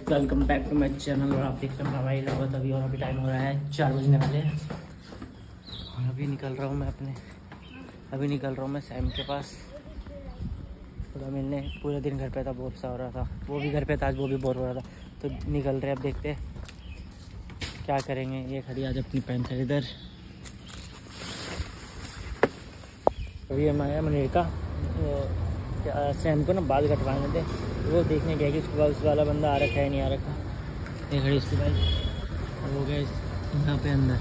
Welcome back to my channel. और आप देख रहे हैं हमारी लगभग अभी, और अभी टाइम हो रहा है 4 बजने वाले हैं। और अभी निकल रहा हूँ मैं सैम के पास थोड़ा मिलने। पूरे दिन घर पे था, बोर सा हो रहा था, वो भी घर पे था आज, वो भी बोर हो रहा था, तो निकल रहे। अब देखते क्या करेंगे। ये खड़ी आज अपनी पैंथर इधर। अभी हम आया मनेर का, सैम को ना बाल कटवाने थे, वो देखने गया कि उसके बाद उस वाला बंदा आ रखा है नहीं आ रखा। ये खड़ी उसके बाद हो गया यहाँ पे अंदर।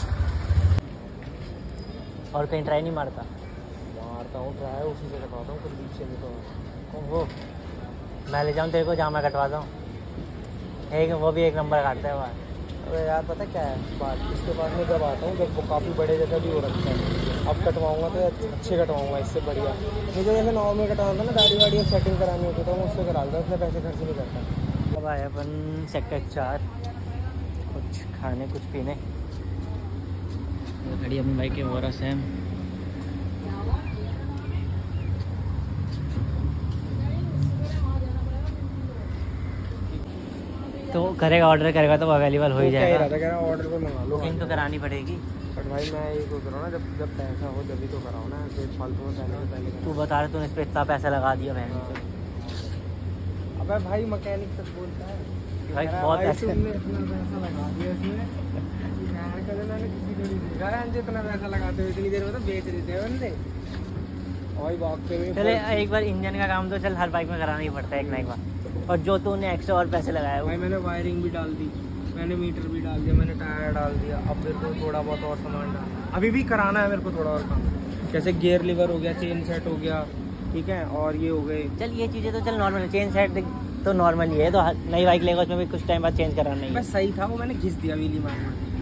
और कहीं ट्राई नहीं मारता हूँ, ट्राई उसी से कटवाता हूँ, कुछ बीच से नहीं तो वो मैं ले जाऊँ तेरे को जहाँ मैं कटवाता हूँ। वो भी एक नंबर काटता है वहाँ। अरे यार पता क्या है बात, इसके बाद में जब आता हूँ जब वो काफ़ी बड़े जैसा भी हो रखता है, अब कटवाऊँगा तो अच्छे कटवाऊँगा, इससे बढ़िया। मुझे जैसे नॉर्मल कटवाता ना, दाढ़ी वाड़ी सेटिंग करानी होती तो मैं उससे करा लेता, उसमें पैसे खर्च नहीं करता। अब आए अपन सेक्टर 4 कुछ खाने कुछ पीने। खड़ी अपनी बाइक के हो रहा सैम। तो करेगा, ऑर्डर करेगा तो अवेलेबल हो ही जाएगा। ऑर्डर पर मंगा लो, बुकिंग तो करानी पड़ेगी। बट भाई मैं ये सोच रहा हूँ ना, जब पैसा हो जब तो कराओ ना, फिर फालतू में पहले तू बता रहे तूने इस पर इतना पैसा लगा दिया बहन से। अबे भाई मैकेनिक तक बोलता है भाई बहुत पैसा लगा दिया इसमें। मैंने किसी को नहीं देखा है जितना पैसा लगाते हुए, इतनी देर में तो बेच देते हैं बंदे। और भागते हुए चले एक बार इंजन का काम तो चल हर बाइक में कराना ही पड़ता है एक ना एक बार। और जो तूने एक्स्ट्रा और पैसे लगाए भाई मैंने वायरिंग भी डाल दी, मैंने मीटर भी डाल दिया, मैंने टायर डाल दिया। अब मेरे को थोड़ा बहुत और सामान डाल, अभी भी कराना है मेरे को थोड़ा और काम, जैसे गियर लीवर हो गया, चेन सेट हो गया, ठीक है, और ये हो गए। चल ये चीज़ें तो चल नॉर्मल है, चेन सेट तो नॉर्मल ही है, तो नई बाइक लेगा उसमें भी कुछ टाइम बाद चेंज कराना ही है। बस सही था वो, मैंने घिस दिया व्हीली मार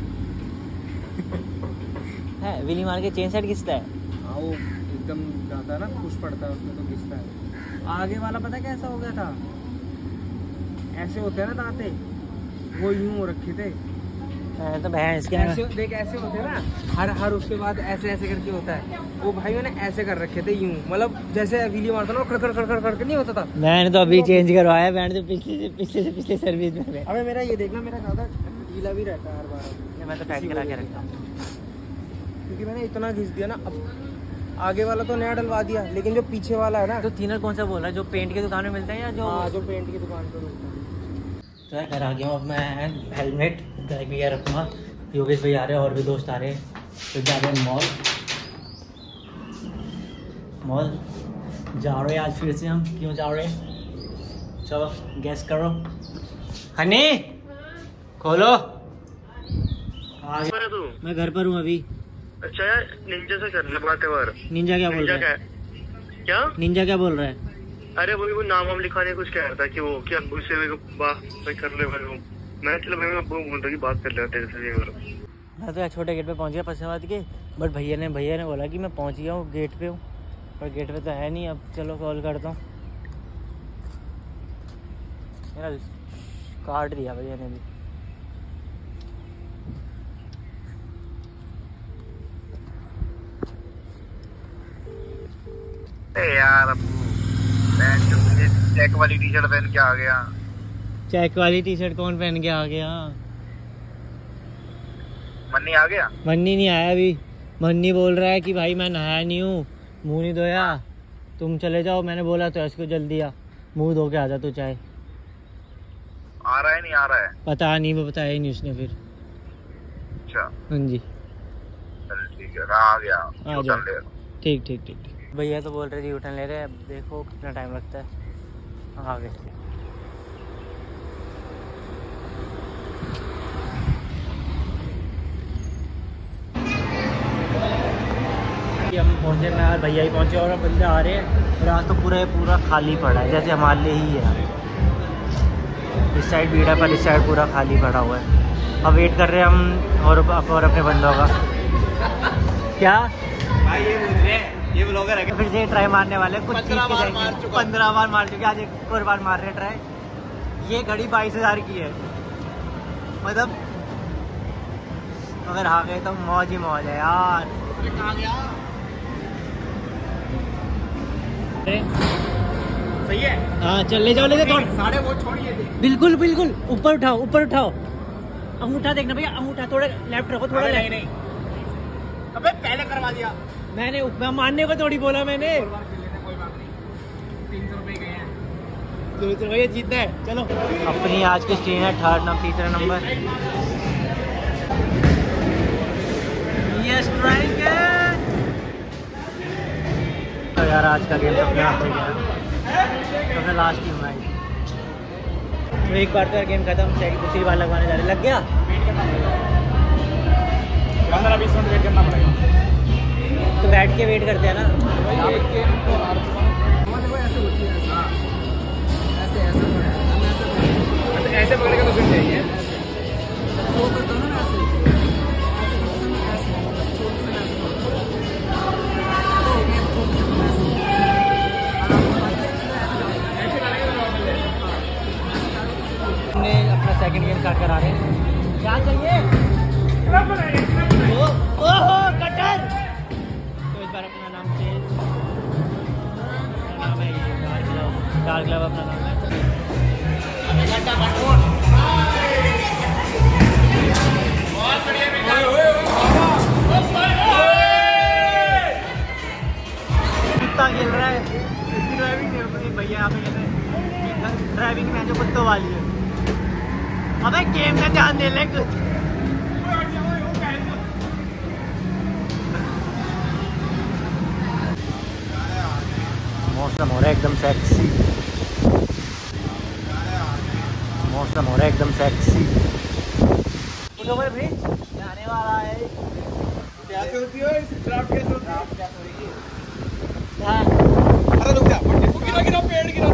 है व्हीली मार के चेन सेट घिसता है। हाँ वो एकदम जाता है ना, पुश पड़ता है उसमें तो घिसता है। आगे वाला पता कैसा हो गया था, ऐसे होते हैं ना दांते, वो यूं हो रखे थे। तो बहन इसके ऐसे देख, ऐसे होते हैं ना, हर उसके बाद ऐसे ऐसे करके होता है। वो भाई मैंने ऐसे कर रखे थे यूं, मतलब जैसे व्हीली मारता ना खड़ खड़ खड़ खड़ खड़ नहीं होता था। मैंने तो अभी चेंज करवाया, मैंने तो पिछले सर्विस में। अबे मेरा ये देखना, मेरा ज़्यादा गीला भी रहता है हर बार। मैं तो टाइट करा के रखता हूँ, क्योंकि मैंने इतना घिस दिया ना। अब आगे वाला तो नया डलवा दिया, लेकिन जो पीछे वाला है ना। तो थिनर कौन सा बोल रहा है, जो पेंट की दुकान में मिलता है या जो? हाँ, जो पेंट की दुकान पर मिलता है। तो घर आ गया हूँ अब मैं। हेलमेट बैग भी रखूँगा। योगेश भाई आ रहे हैं और भी दोस्त आ रहे हैं, तो जा रहे हैं मॉल जा रहे हैं आज फिर से हम। क्यों जा रहे हैं चलो गैस करो। हनी खोलो। आ गया तू? मैं घर पर हूँ अभी। अच्छा यार, निंजा से कर ले बातें बार। निंजा क्या बोल रहा है? क्या निंजा क्या बोल रहा है? अरे वो नाम हम लिखाने कुछ कह रहा था कि वो क्या अब्बू से बात कर ले भाई। मैं चलो भाई, मैं अब्बू बोल रहा कि बात कर ले तेरे से। मैं तो यार छोटे गेट पे पहुंच गया पश्चिमाबाद के, बट भैया ने बोला कि मैं पहुंच गया हूँ, गेट पे हूँ, पर गेट पे तो है नहीं। अब चलो कॉल करता हूँ। मेरा काट दिया भैया ने भी। यार चेक वाली टी शर्ट पहन के आ गया। चेक वाली टी शर्ट कौन पहन के आ गया? मन्नी आ गया? मन्नी नहीं आया अभी। मन्नी बोल रहा है कि भाई मैं नहाया नहीं हूँ, मुंह नहीं धोया, तुम चले जाओ। मैंने बोला तो इसको जल्दी आ, मुंह धो के आ जा तू। चाहे आ रहा है नहीं आ रहा है? पता नहीं, वो बताया ही नहीं उसने फिर। अच्छा हाँ जी, चल ठीक है, आ गया। आ जाओ। ठीक ठीक ठीक ठीक। भैया तो बोल रहे थे यूटर्न ले रहे हैं, अब देखो कितना टाइम लगता है। आ गए हम पहुँचे, मैं और भैया ही पहुँचे और बंदे आ रहे हैं। और आज तो पूरा खाली पड़ा है, जैसे हमारे लिए ही है। इस साइड भीड़ है पर इस साइड पूरा खाली पड़ा हुआ है। अब वेट कर रहे हैं हम और अपने बंदों का। क्या भाई ये बोल रहे हैं, ये ब्लॉगर है फिर से ट्राई मारने वाले, कुछ 15 बार मार चुके, आज एक और बार मार रहे ट्राई। ये घड़ी 22,000 की है, मतलब अगर आ गए तो मौज ही मौज है यार। सही है। हाँ चल ले जाओ थोड़ा साढ़े वो छोड़िए। बिल्कुल बिल्कुल ऊपर उठाओ अंगूठा देखना भैया, अंगूठा थोड़ा लेफ्ट रखो, थोड़ा लेफ्ट। नहीं अबे पहले करवा दिया मैंने मानने को थोड़ी बोला मैंने। कोई बात नहीं, 300 रुपए गए हैं। तो ये जीतना है। चलो अपनी आज की स्ट्रीम है थर्ड नंबर, तीसरा नंबर। ये स्ट्राइक है तो यार आज का गेम अपने आप से गया तो मैं लास्ट ही हूँ। तो एक बार तो गेम खत्म, दूसरी बार लगवाने जा रहे। लग गया 15-20 मिनट वेट करना पड़ेगा। तो बैठ के वेट करते हैं ना। ऐसे पकड़ेगा तो सुन जाएंगे। हमने अपना सेकंड गेम स्टार्ट करा रहे हैं। क्या चाहिए? ओहो कटर। तो इस बार अपना नाम चेंज, नाम है डार्क ग्लव अपना नाम है। कुत्ता खेल रहा है। ड्राइविंग भैया यहाँ पे कहते हैं ड्राइविंग में जो कुत्तों वाली है। अबे गेम में ध्यान दे ले कुछ। मौसम हो रहा है एकदम सेक्सी, मौसम हो रहा है एकदम सेक्सी। भाई आने वाला है। कैसे होती है ड्राफ्ट? कैसे होती है? हाँ। अरे रुक जा, गिरा पेड़ गिरा।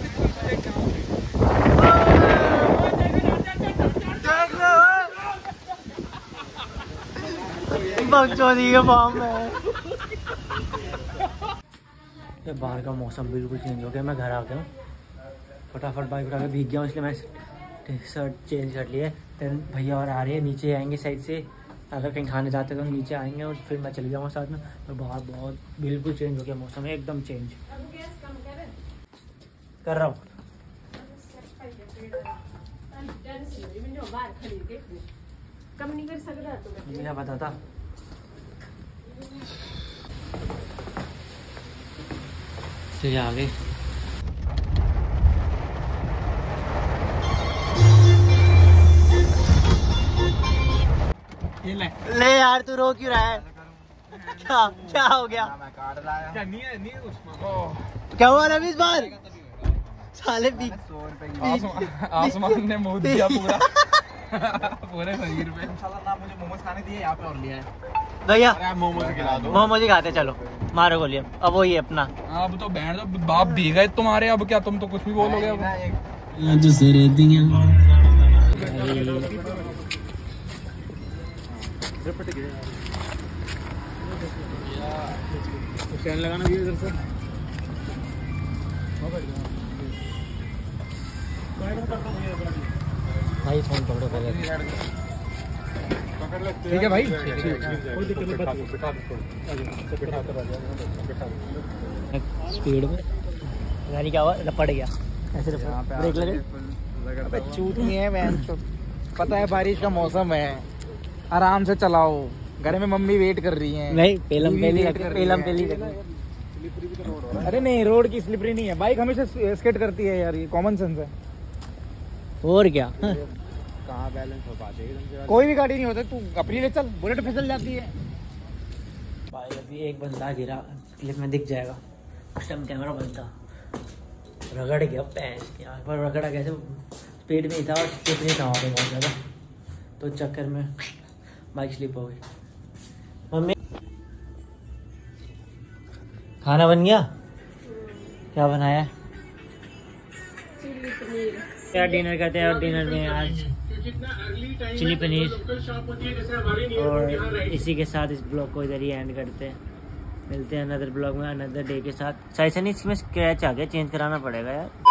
बाहर का मौसम बिल्कुल चेंज हो गया। मैं घर आ गया हूँ, फटाफट बाइक उठा के भीग गया हूँ, इसलिए मैं शर्ट चेंज कर लिया। फिर भैया और आ रहे हैं, नीचे आएंगे साइड से। अगर कहीं खाने जाते तो नीचे आएंगे और फिर मैं चले जाऊँगा साथ में। तो बाहर बहुत बिल्कुल चेंज हो गया मौसम, एकदम चेंज कर रहा हूँ। क्या पता था। चलिए आगे। ले यार तू रो क्यों रहा है? क्या हो गया? क्या हुआ रवि इस बार? साले आसमान ने मुंह दिया पूरा पूरे शरीर पे। मुझे मोमोज खाने दिए यहाँ पे और लिया है भैया। मोमोज खिला दो। मोमोज ही खाते चलो, मारो गोलियां। अब वही अपना अब तो बैंड तो बाप दी गए तुम्हारे। अब क्या तुम तो कुछ भी बोलोगे। अब लगाना भी इधर से। भाई फोन पकड़ो पहले। ठीक है भाई। स्पीड में गाड़ी क्या हुआ? पड़ गया ऐसे। ब्रेक लगे। अबे चूत नहीं है मैं, पता है बारिश का मौसम है, आराम से चलाओ। घर में मम्मी वेट कर रही है। नहीं पेलम पेली अरे नहीं, रोड की स्लिपरी नहीं है। बाइक हमेशा स्केट करती है यार, ये कॉमन सेंस है। और क्या? कहाँ बैलेंस हो पाते हैं? कोई भी गाड़ी नहीं होता, तू अपनी ले चल, बुलेट फिसल जाती है। भाई अभी एक बंदा गिरा, क्लिप में दिख जाएगा। उस टाइम कैमरा बंद था, रगड़ गया पैर यहाँ पर। रगड़ा कैसे? स्पीड में ही था और स्लिप नहीं था वहाँ पे बहुत ज़्यादा, तो चक्कर में बाइक स्लिप हो गई। मम्मी खाना बन गया? क्या बनाया? क्या डिनर करते हैं? और डिनर में आज चिली पनीर। और इसी के साथ इस ब्लॉग को इधर ही एंड करते हैं। मिलते हैं अनदर ब्लॉग में अनदर डे के साथ। शायद से नहीं, इसमें स्क्रैच आ गया, चेंज कराना पड़ेगा यार।